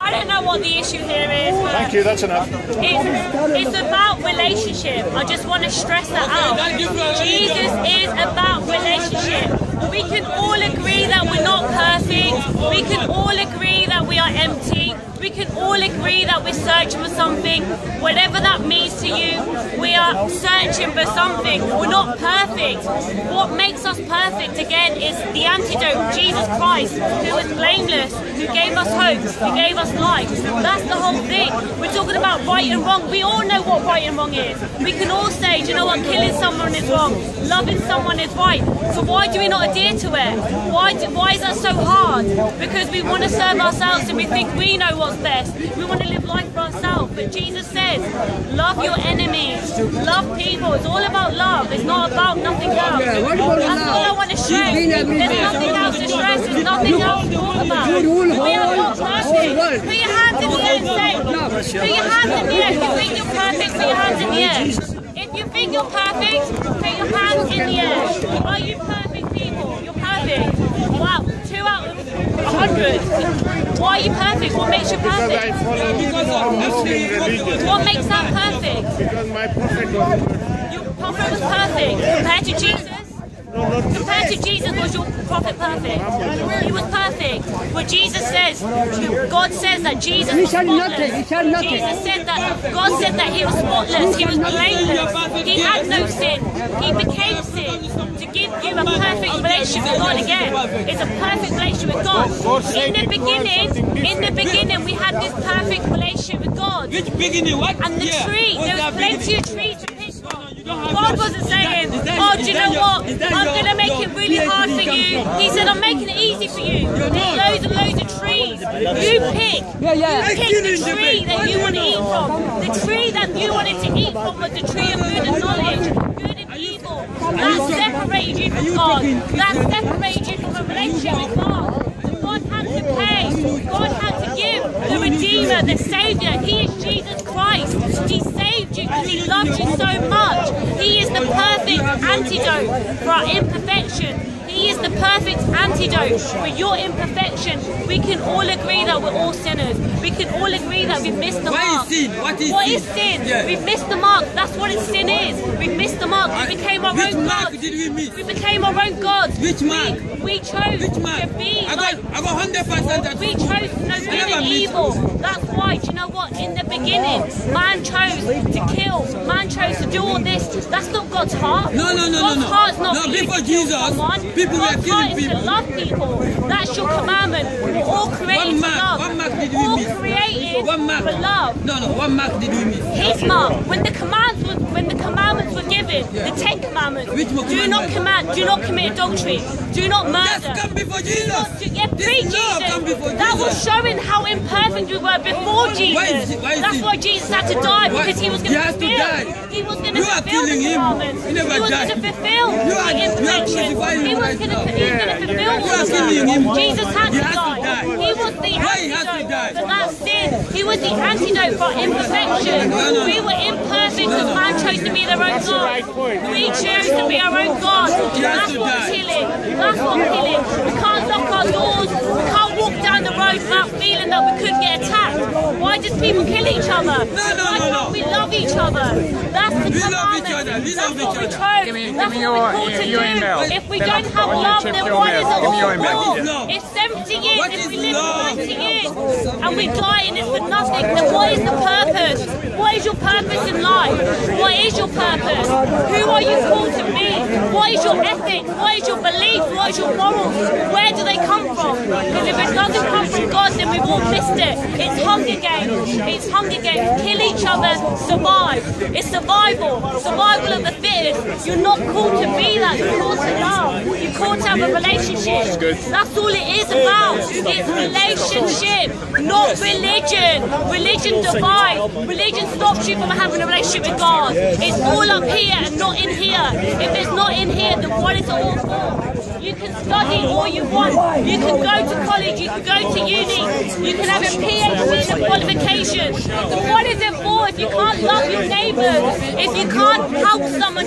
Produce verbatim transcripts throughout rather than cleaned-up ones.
I don't know what the issue here is. But Thank you, that's enough. It's, it's about relationship. I just want to stress that out. Jesus is about relationship. We can all agree that we're not perfect. We can all agree that we are empty. We can all agree that we're searching for something. Whatever that means to you, we are searching for something. We're not perfect. What makes us perfect, again, is the antidote, Jesus Christ, who was blameless, who gave us hope, who gave us life. That's the whole thing. We're talking about right and wrong. We all know what right and wrong is. We can all say, do you know what, killing someone is wrong, loving someone is right. So why do we not adhere to it? Why, do, why is that so hard? Because we want to serve ourselves and we think we know what's best. We want to live life for ourselves. But Jesus says, love your enemies, love people. It's all about love. It's not about nothing else. That's all I want to stress. There's nothing else to stress. There's nothing else to talk about. We are not perfect. Put your hands in the air and say, put your hands in the air. If you think you're perfect, put your hands in the air. If you think you're perfect, put your hands in the air. Are you perfect, people? You're perfect. Wow, two out of a hundred. Why are you perfect? What makes you perfect? Because I follow Muslim religion. What makes that perfect? Because my prophet was perfect. Your prophet was perfect. Compared to Jesus? Compared to Jesus, was your prophet perfect? He was perfect. But Jesus says, God says that Jesus was spotless. Jesus said that, God said that he was spotless, he was blameless, he had no sin, he became sin to give you a perfect relationship with God again. It's a perfect relationship with God. In the beginning, in the beginning we had this perfect relationship with God. Which beginning? What? And the yeah. tree, there was plenty of trees to pick from. God wasn't saying, that, oh, do you know your, what, I'm going to make it really hard for you. He said, I'm making it easy for you. There's loads and loads of trees. You pick. Yeah, yeah. You pick the tree that you want to eat from. The tree that you wanted to eat from was the tree of good and knowledge, good and evil. That separated you from God. That separated you from a relationship with God. God had to pay. God had to give the Redeemer, the Saviour. He is Jesus Christ. He saved you because he loved you so much. He is the perfect antidote for our imperfection. He is the perfect antidote for your imperfection. We can all agree that we're all sinners. We can all agree that we've missed the mark. What is sin? What is what sin? Is sin? Yeah. We've missed the mark. That's what it sin is. We've missed the mark. We became our Which own mark gods. did we miss? We became our own gods. Which mark? We, we chose Which mark? to be I got, like... I got one hundred percent. We chose no good and evil. That's why, do you know what? In the beginning, man chose to kill. Man chose to do all this. That's not God's heart. No, no, no, God's no, no. heart's not No, for you before to kill Jesus, someone. people were God's killing heart is people. to love people. That's your commandment. We're all created One mark, to love. one mark did we all miss? created One mark. for love. No, no, one mark did we miss? His mark. When the commands were, when the commandments were given, Yeah. the Ten Commandments. Which do not commandment? command. Do not commit adultery. Do not murder. That's come before Do Jesus. not do- yeah, This pre law come Jesus. before That was Jesus. showing how imperfect we were before Jesus. Why is it- why is That's it- why Jesus had to die, Why- because he was he going to has to fulfill. die. He was going to You are fulfill killing the him. commandments. He never He was died. going to fulfill You are- the you are imperfection. crucifying He him was right going to. now. He was going to fulfill You all are of killing that. him. Jesus had He to has to die. die. He was the Why he has to antidote die? for that sin. He was the antidote for imperfection. No, no, We no. were imperfect because man chose to be their own That's the God. right point. We chose to be our own God. He has That's to what's die. killing. That's what's killing. We can't lock our doors. We can't walk down the road without feeling that we could get attacked. Why do people kill each other? No, no, Why no, can't no. we love each other? That's the We love commandment. each other. We That's love what each we other. chose. Give me- That's give me what we're your- called to your do. email. If we Then don't I'll- have I'll love, check then your what mail. is it Give me your all email. for? Love. If seventy years, What if is we live love? for ninety years, and we die and it's for nothing, then what is the purpose? What is your purpose in life? What is your purpose? Who are you called to be? What is your ethic? What is your belief? What is your morals? Where do they come from? Because if it doesn't come from God, then we've all missed it. It's Hunger Games. It's Hunger Games. Kill each other, survive. It's survival. Survival of the fittest. You're not called to be that. You're called to love. You're called to have a relationship. That's all it is about. It's relationship, not religion. Religion divides. Religion stops you from having a relationship with God. It's all up here and not in here. If it's not in here, then what is it all for? You can study all you want. You can go to college. You can go to uni. You can have a P H D and qualification. But what is it for if you can't love your neighbours? If you can't help someone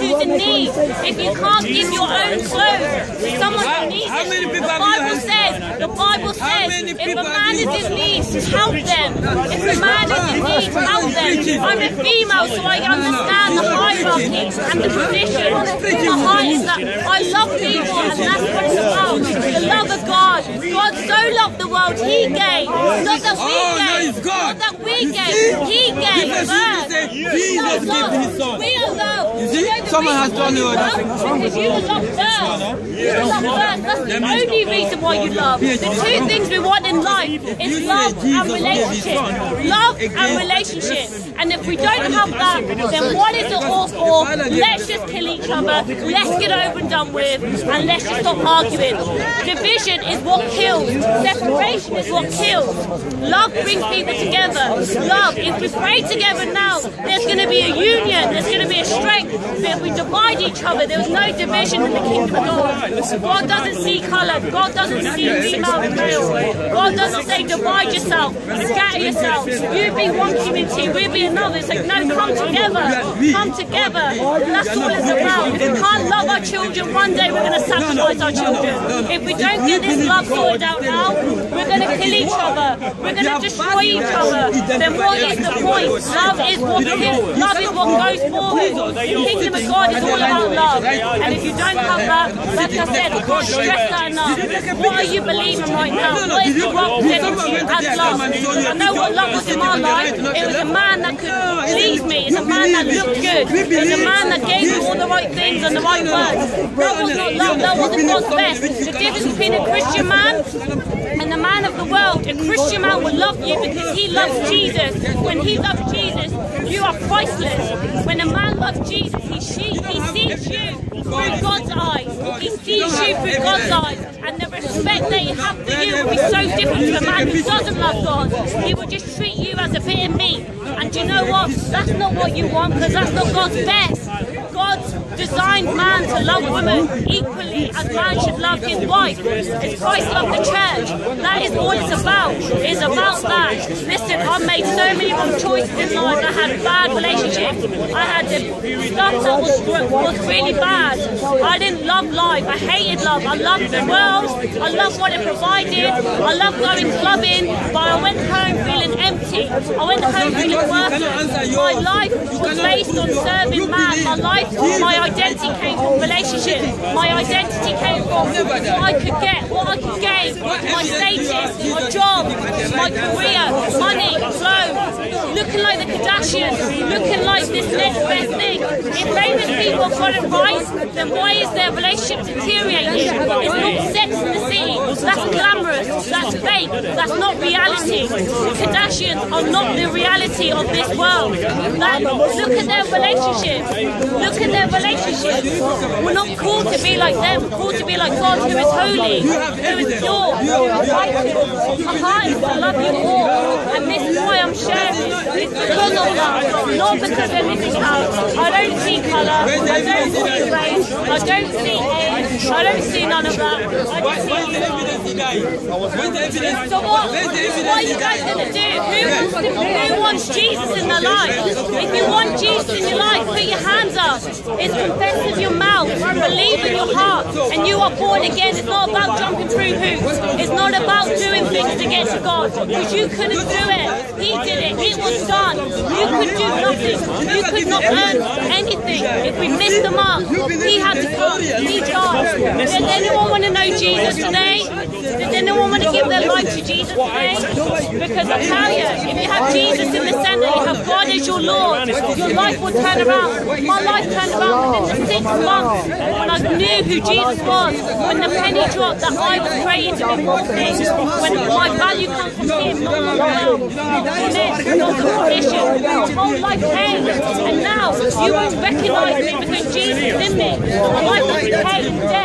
who's in need. If you can't give your own clothes to someone who needs How many it, people the have you Bible had? says, the Bible How says, many if a people man have is you in had? need, help them. If a man is in need, help them. I'm a female, so I understand the hierarchy and the position. My heart is that I love people, and that's what it's about. The love of God. God so loved the world, He gave. Not that we Oh, no, gave. it's God. Not that we You gave. see? He gave Because first. Jesus said, Jesus gave His son. We are loved. You see? know the Someone has reason told me why what you love? Because you were loved first. You were loved first. That's the only reason why you love. The two things we want in life is love and relationship. Love and relationship. And if we don't have that, then what is it all for? Let's just kill each other. Let's get over and done with, and let's just stop arguing. Division is what kills. Separation is what kills. Love brings people together. Love, if we pray together now, there's going to be a union, there's going to be a strength. But if we divide each other, there's no division in the kingdom of God. God doesn't see colour. God doesn't see female and male. God doesn't say divide yourself, scatter yourself. You be one community, we be another. It's like, no, come together. Come together. That's all it's about. If we can't love our children, one day we're going to sacrifice our children. If we don't get this love sorted out now, we're going to kill each other. We're going to destroy each other. Then what is the point? Love is what kills. Love is what goes forward. The kingdom of God is all about love. And if you don't have that, like I said, I can't stress that enough. What are you believing right now? What is the rock presenting to you as love? I know what love was in my life. It was a man that could please me. It's a man that looked good. It's a man that gave me all the right things and the right words. That was not love. That wasn't God's best. The difference between a Christian man and the man of the world. A Christian man will love you because he loves Jesus. When he loves Jesus, you are priceless. When a man loves Jesus, he, she, he sees you through God's eyes. He sees you through God's eyes. And the respect that you have for you will be so different to a man who doesn't love God. He will just treat you as a bit of meat. And do you know what? That's not what you want, because that's not God's best. God's designed man to love women equally as man should love his wife. As Christ loved the church. That is all it's about. It's about that. Listen, I've made so many wrong choices in life. I had bad relationships. I had the stuff that was, was really bad. I didn't love life. I hated love. I loved the world. I loved what it provided. I loved going clubbing. But I went home feeling empty. I went home feeling worthless. My life was based on serving man. My life, my identity came from relationships. My identity came from what I could get, what I could gain, my status, my job, my career, money, clothes, looking like the Kardashians, looking like this next best thing. If famous people have got it right, then why is their relationship deteriorating? It's not Sex in the City. That's glamorous. That's fake. That's not reality. The Kardashians are not the reality of this world. That, look at their relationships. Look at their relationships. We're not called to be like them. We're called to be like God, who is holy, who is pure, who is righteous. My heart is to love you all. And this is why I'm sharing. It's because of love, not because of anything else. I don't see colour. I don't see race. I don't see age. I don't see none of that. I just see love. So what? What are you guys going to do? Who wants, to, who wants Jesus in their life? If you want Jesus in your life, put your hands up. It's confess with your mouth, believe in your heart, and you are born again. It's not about jumping through hoops. It's not about doing things to get to God, because you couldn't do it. He did it. It was done. You could do nothing. You could not earn anything. If we missed the mark, He had to come. He charged. Does anyone want to know Jesus today? Does anyone want to give their life to Jesus today? Because I tell you, if you have Jesus in the centre, you have God as your Lord, your life will turn around. My life turned around within the six months when I knew who Jesus was, when the penny dropped that I was praying to be more things, when my value comes from Him, not the world, not finesse, not competition. My whole life changed, and now you won't recognise me because Jesus is in me. My life was decayed in death.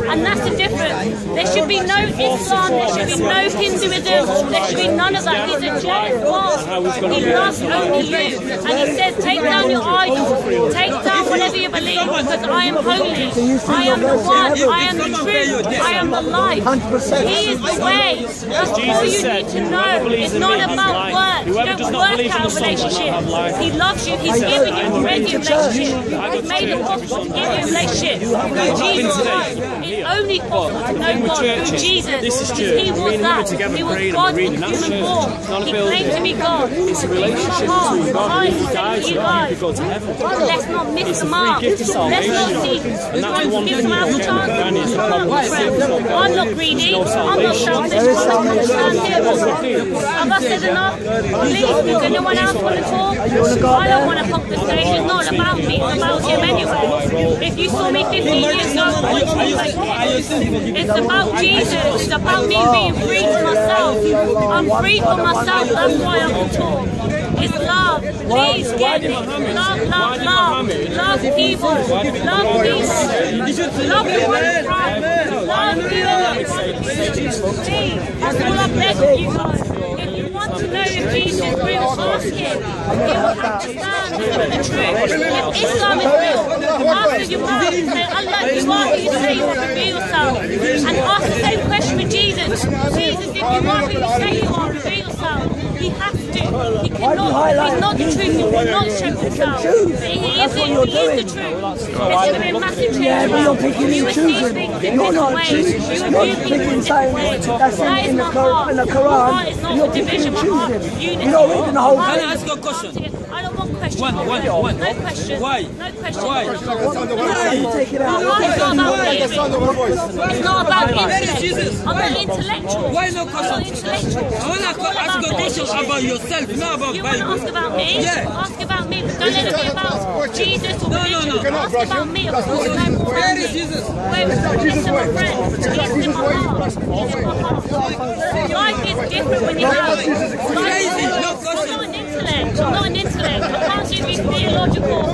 And that's the difference. There should be no Islam, there should be no Hinduism, there should be none of that. He's a jealous God. He loves only you. And he says, take down your idols, take down whatever you believe, because I am holy. I am the one, I am the truth, I am the life. He is the way. That's all you need to know. It's not about work. You don't work out a relationship. He loves you, he's given you already a relationship. He's made it possible to give you a relationship through Jesus Christ. It's only possible to know God through Jesus. He was that. He was God in human form. He claimed to be God. It's a relationship between God and who dies so that you could go to heaven. Let's not miss the mark. Let's not see. Let's give someone else a chance. I'm not greedy. I'm not selfish. I'm not stand Have I said enough? Please, does anyone else want to talk? I don't want to hog the stage. It's not about me. It's about him anyway. If you saw me fifteen years ago, I would talk like him. It's about Jesus. It's about me being free from myself. I'm free from myself. That's why I can talk. It's love. Please get it. Love, love, love. Love people. Love people. Love the one in front. Love people. Please. That's all I beg of you guys. If you want to know if Jesus is real, ask him. You will have to stand for the truth. If Islam is real, ask your mouth and say, Allah, you are who you say you are, reveal yourself. And ask the same question with Jesus. Jesus, if you are who you say you are, reveal yourself. He has to. He cannot. He's not the truth. He cannot show himself. But he is it. He is the truth. It's going to be a massive change. You will see things in different ways. You will do things in different ways. That is my heart. My heart is not for division. My heart is unity. Can I ask you a question? I don't want questions. One, one, one. No questions. Why? No questions. Why? My heart is not about believing. It's not about intellect. I'm not intellectual. Why no I'm not question? intellectual. I want to ask you a question about yourself, not about You want to Bible. ask about me? Yeah. Ask about me, but don't let it be about Jesus or No, no, religion. no. Ask about me. Of course, you know more Where about is me. Jesus? Where is Jesus, my friend? He's in my heart. He's in my heart. Life is different when you have it. Crazy, no I'm question. not an intellect. I'm not an intellect. I can't do be theological.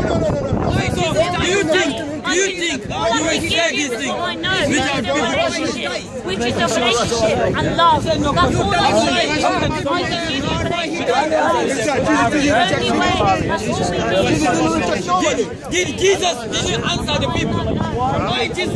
Do you think, do you think All I you can will give share you these is what I things? know, which is a relationship, which is a relationship and love. That's all I can give you. I can give you relationship and love. The only way, that's all we need. Did, did Jesus didn't answer the people? Why Jesus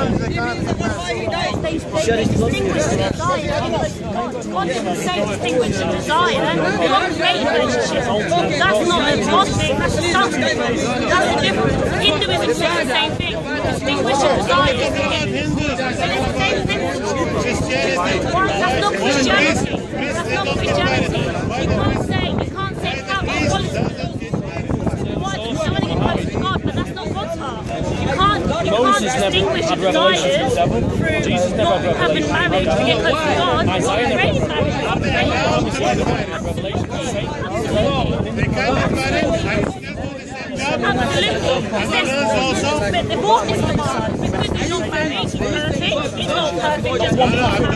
died? They, they distinguish the desire because God, God didn't say distinguish the desire. God created relationship. That's not a God thing, that's a self thing. That's the difference. Hinduism says the same thing. Distinguish the desire. It's the same thing. Why? That's not Christianity. That's not Christianity. You can't say, you can't say how our policy. What? Somebody can post to God, but that's not God's heart. You can't, you can't distinguish the desires through not having marriage to get close to God. God already married. Absolutely. Absolutely. But divorce is hard because he's not married, he's perfect. He's not perfect, just one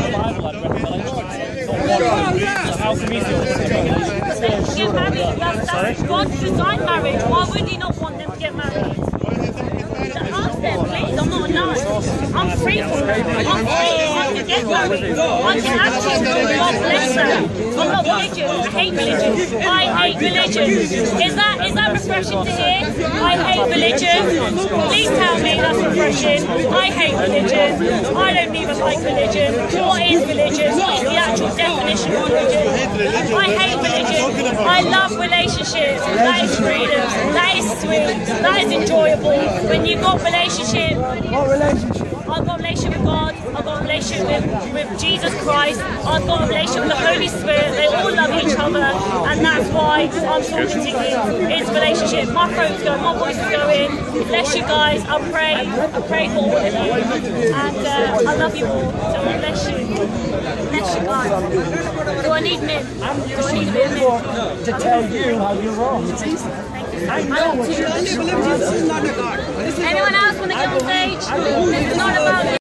get married. That's, that's God's designed marriage. Why would he not want them to get married? Ask them, please. I'm not a nun. I'm free from that. I'm free. I can get married. I can actually God bless them. I'm not religious. I hate religion. I hate religion. Is that is that refreshing to hear? I hate religion. Please tell me that's refreshing. I hate religion. I don't even like religion. What is religion? What is the actual definition of religion? I hate religion. I love relationships. That is freedom. That is sweet. That is enjoyable. When you've got relationship. What relationship? I've got a relationship with God, I've got a relationship with, with Jesus Christ, I've got a relationship with the Holy Spirit, they all love each other, and that's why I'm talking to you. It's relationship. My throat's going, my voice is going. Bless you guys, I pray, I pray for all of you, and uh, I love you all, so God bless you. Bless you guys. Do I need men? Do I need a bit of men? To tell you how you're wrong. It's easy. I know what you're doing. Anyone else want to get on stage? It's not about